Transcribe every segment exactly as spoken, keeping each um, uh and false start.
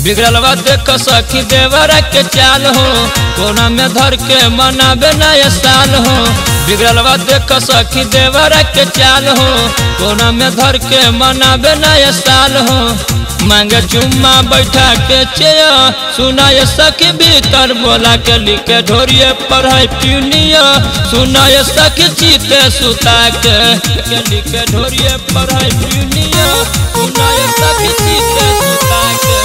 बिगड़लवा देख सखी देवरा के चाल हो, कोना में धर के मनाबे नया साल हो। बिगड़लवा देख सखी देवरा के चाल हो, कोना में धर के मनाबे नया साल हो। मांगे चुम्मा बैठा के चेया, सुनाए सखी भीतर बोला के लिखे ढोरिए पर है प्यूनिया। सुनाए सखी चीते सुता के लिखे ढोरिए पर है प्यूनिया। सुनाए सखी चीते सुता के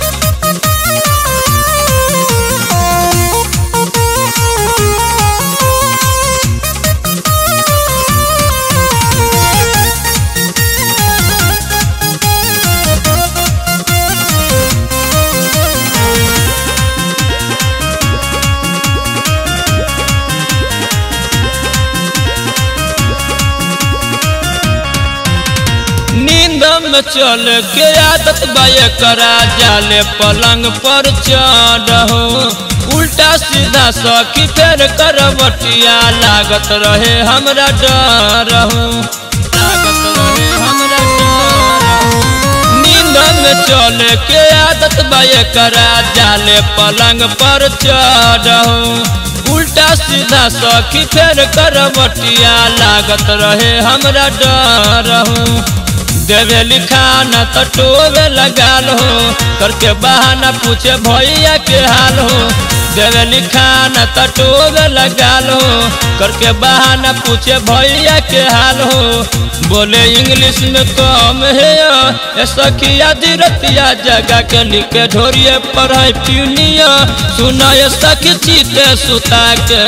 नींद में चल के आदत बाये करा, जाले पलंग पर चढ़ो। उल्टा सीधा सखी फेर करवटिया, लागत रहे हमरा डर हो, लागत रहे हमरा डर। नींद में चल के आदत बाये करा, जाले पलंग पर चढ़ो। उल्टा सीधा सखी फेर करवटिया, लागत रहे हमरा डर हो। देवे लिखाना तो टोवे लगाल हो, करके बहाना पूछे भैया के हाल हो। देवे लिखाना तो टोवे लगाल हो, करके बहाना पूछे भैया के हाल हो। बोले इंग्लिश में कम है ये सखिया धीरतिया, जगह के लिखे ढोरिए पर है प्यूनिया। सुनाए सखी चीते सुता के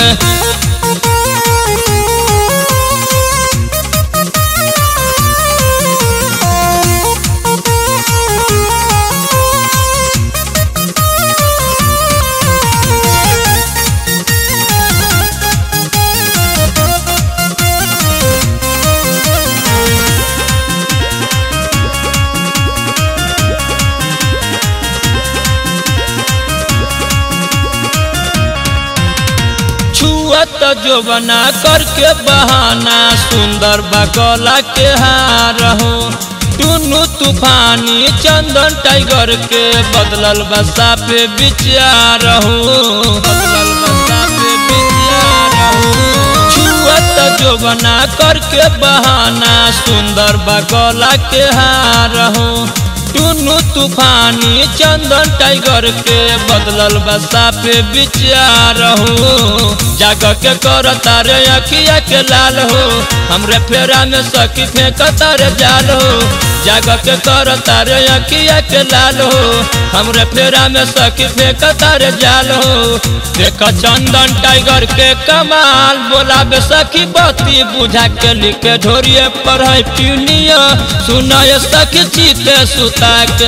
तो जो बना करके बहाना, सुंदर बकौला के हार हो। टुनु तूफानी चंदन टाइगर के बदलल बसा पे विचार हो, बदलल बसा पे विचार हो। छुअत जो बना करके बहाना, सुंदर बकौला के हार हो। टुनु तूफानी चंदन टाइगर के बदलल बसा पे विचार हो। जाग के कर तारे अखिया के लाल हो, हमरे फेरा में सखी फेंक तारे जाल हो। जाग के कर तारे अखिया के लाल हो, हमरे फेरा में सखी फेंक तारे जाल हो। देख चंदन टाइगर के कमाल, बोला बे सखी बत्ती बुझा के लिखे ढोरिए पर है प्यूनिया। सुनाए सखी चीते सुता के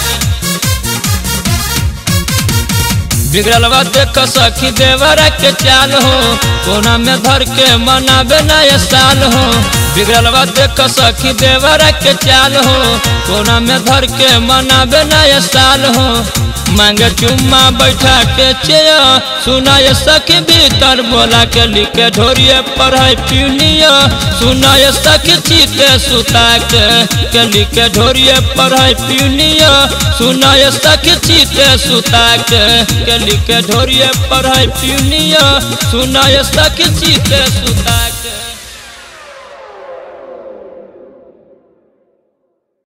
बिगड़लवा देख सखी देवरा के चाल हो, कोना में धर के मनाबे नया साल हो। बिगड़लवा देख सखी देवरा के चाल हो, कोना में धर के मनाबे नया साल हो। मांगे चुम्मा बैठा के चेया, सुनाए सखी भीतर बोला के लिखे ढोरिए पर है प्यूनिया। सुनाए सखी चीते सुता के लिखे ढोरिए पर है प्यूनिया। सुनाए सखी चीते सुता के लिखे ढोरिए पर है प्यूनिया। सुनाए सखी चीते सुता